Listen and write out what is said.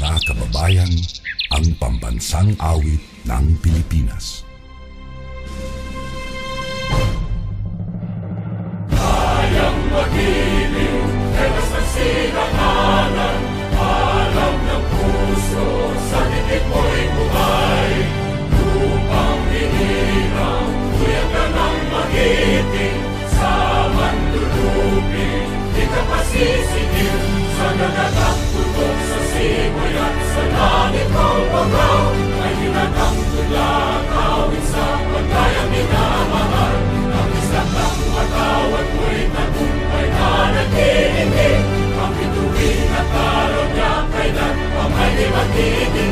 mga kababayan, ang pambansang awit ng Pilipinas. Kayang magiliw, telas ng sinakalan, alam ng puso, sa dikit mo'y buhay. Lupang hinirang, tuyag ka ng magiting, sa manlulupin, di ka pasisingil, sa nagagang tutok sa simoy at sa langit ng pagaw, ay hinatang tulad, awit sa pagkayang minamahal, ang isang ng matawad mo'y tagumpay na nag-iindig, ang bituin at araw niya kailan, ang may di magtitig.